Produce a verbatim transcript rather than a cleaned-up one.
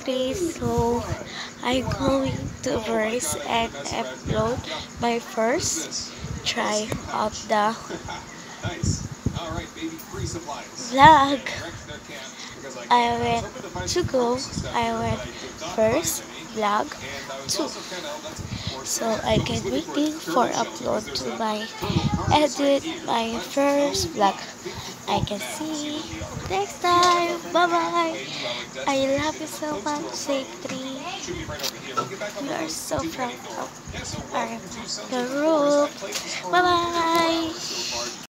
three, so I'm going to verse and upload my first try of the vlog. I went to go, I went first vlog two, so I can waiting for upload to my edit my first vlog. I can see next time. Bye bye. I love you so much, save three. We are so proud of our group. Bye bye.